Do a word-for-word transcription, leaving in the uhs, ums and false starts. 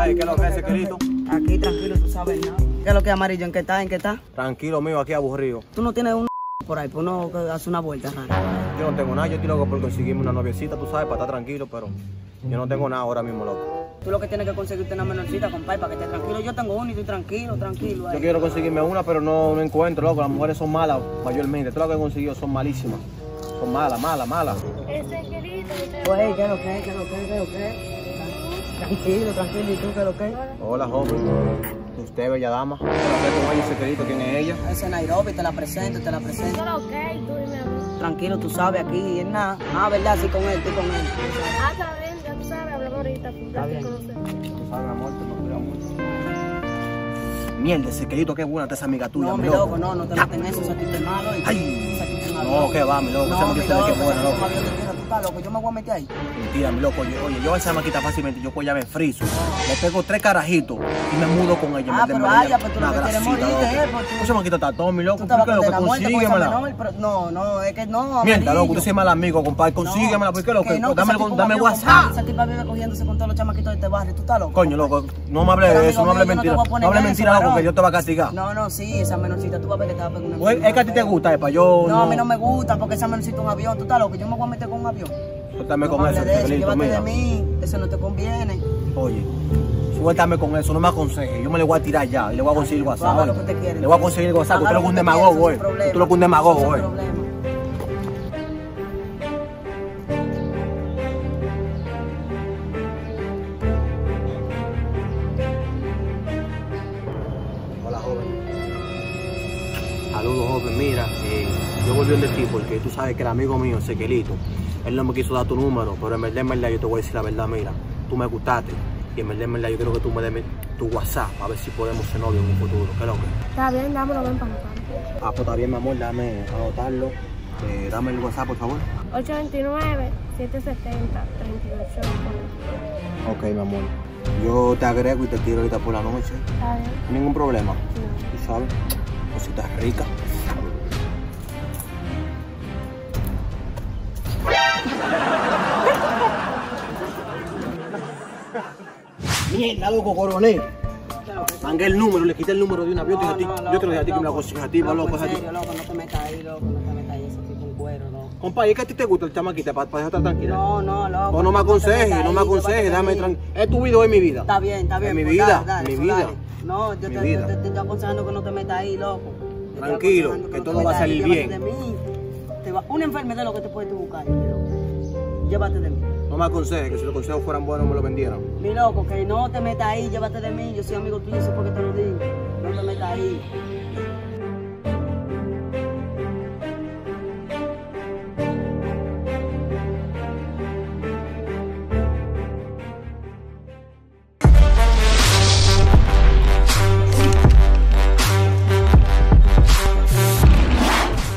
Compay, ¿qué es lo que es ese querido? Aquí tranquilo, tú sabes, ¿no? ¿Qué es lo que es amarillo? ¿En qué está? ¿En qué está? Tranquilo mío, aquí aburrido. Tú no tienes un por ahí, pues uno que hace una vuelta rara. Yo no tengo nada, yo estoy loco por conseguirme una noviecita, tú sabes, para estar tranquilo, pero yo no tengo nada ahora mismo, loco. Tú lo que tienes que conseguirte una menorcita, compadre, para que estés tranquilo. Yo tengo una y estoy tranquilo, tranquilo. Ahí. Yo quiero conseguirme una, pero no, no encuentro, loco. Las mujeres son malas, mayormente. Todo lo que he conseguido son malísimas. Son malas, malas, malas. Ese querido. Pues, ¿qué es lo que es? ¿Qué es lo que es? ¿Qué es lo que es? Tranquilo, tranquilo. ¿Y tú qué es lo que es? Hola, joven. Usted, bella dama. ¿Qué con ella, ese querido? ¿Quién es ella? Ese es Nairobi, te la presento, te la presento. Solo ok, tú dime a mí. Tranquilo, tú sabes, aquí es nada. Ah, ¿verdad? Sí, con él, tú con él. Ah, está bien, ya tú sabes, hablamos ahorita. Está bien. Tú sabes, mi amor, te me cuida mucho. Mierda, ese querido, qué buena está esa amiga tuya, No, mi loco, no, no te metas en eso, ese tipo es malo. y- Ay. ese tipo es malo. No, que va, mi loco. Esa No, mi maquita loco, que es buena, ese loco. tipo es avión de tierra, tú estás loco, yo me voy a meter ahí. Mentira, mi loco. Oye, oye, yo a esa maquita fácilmente, yo pues ya me friso. Le pego tres carajitos y me mudo con ella. Ah, me- pero me- vaya, pues tú lo una que quieres grasita, morirte, loco. eh, pues tú- Esa maquita está todo, mi loco. Tú te vas a ¿Por qué, loco? condenar a muerte con esa Consíguemela. menor, pero no, no, es que no, Mierda, loco, amarillo. tú eres mal amigo, compadre. Consíguemela, ¿por qué, loco? Que no, que Dame, ese tipo dame es un avión, WhatsApp. compadre, ese tipo vive cogiéndose con todos los chamaquitos de este barrio, tú estás loco. Coño, loco, no me hables Pero, de eso, amigo no hables mío, yo no te mentira. voy a poner No hables en eso, mentira, loco, varón. que yo te voy a castigar. No, no, sí, esa menorcita, tú vas a ver que te va a pegar una Pues, es que a ti te gusta, para yo. No, a mí no me gusta porque esa menorcita es un avión, tú estás loco, yo me voy a meter con un avión. Suéltame No con me eso, hables de eso, Miguelito, llévate mira. de mí, eso no te conviene. Oye, suéltame con eso, no me aconsejes. Yo me le voy a tirar ya y le voy a conseguir Tú WhatsApp. hagas lo oye. que te quieres. Le voy a conseguir WhatsApp, usted Haga lo que es un que te demagogo, quieras, eh. sin problema. Usted lo que es un demagogo, Sin eh. problema. Hola, joven. Saludos, joven. Mira, eh, yo volví de ti porque tú sabes que el amigo mío, Ezequielito, él no me quiso dar tu número, pero en verdad, en verdad, yo te voy a decir la verdad, mira, tú me gustaste. Y en verdad, en verdad, yo quiero que tú me des tu WhatsApp a ver si podemos ser novios en un futuro. ¿Qué es lo que? Está bien, dámelo, ven para acá. Ah, pues está bien, mi amor, dame anotarlo. Eh, dame el WhatsApp, por favor. ocho dos nueve, siete siete cero, tres ocho uno. Ok, mi amor. Yo te agrego y te tiro ahorita por la noche. Está bien. Ningún problema. No. Tú sabes, cositas ricas. Mierda, loco, coronel. Mangué el número, le quité el número de una avión. No, Yo te no, dije a ti, yo te lo dije a ti que me la loco, consigas a ti, va, loco, en es a ti. serio, loco, no te metas ahí, loco, no te metas ahí, ese tipo un cuero, loco. Compadre, es que a ti te gusta el chamaquita para dejar estar tranquila. No, no, loco. O no me te aconsejes, metas no me ahí, aconsejes, llévate de dame mí. tranquilo. Es tu vida o es mi vida. Está bien, está bien. Es mi pues, vida, dale, dale, mi pues, vida. dale. No, yo Mi te, vida. te, te estoy aconsejando que no te metas ahí, loco. Te estoy Tranquilo, aconsejando que no te todo va a metas ahí, salir llévate bien. de mí. Te va- Una enfermedad es lo que te puedes tú buscar, mi loco. Llévate de mí. No me aconsejes, que si los consejos fueran buenos me lo vendieran. Mi loco, que no te metas ahí, llévate de mí. Yo soy amigo tuyo, eso es porque te lo digo. No te metas ahí.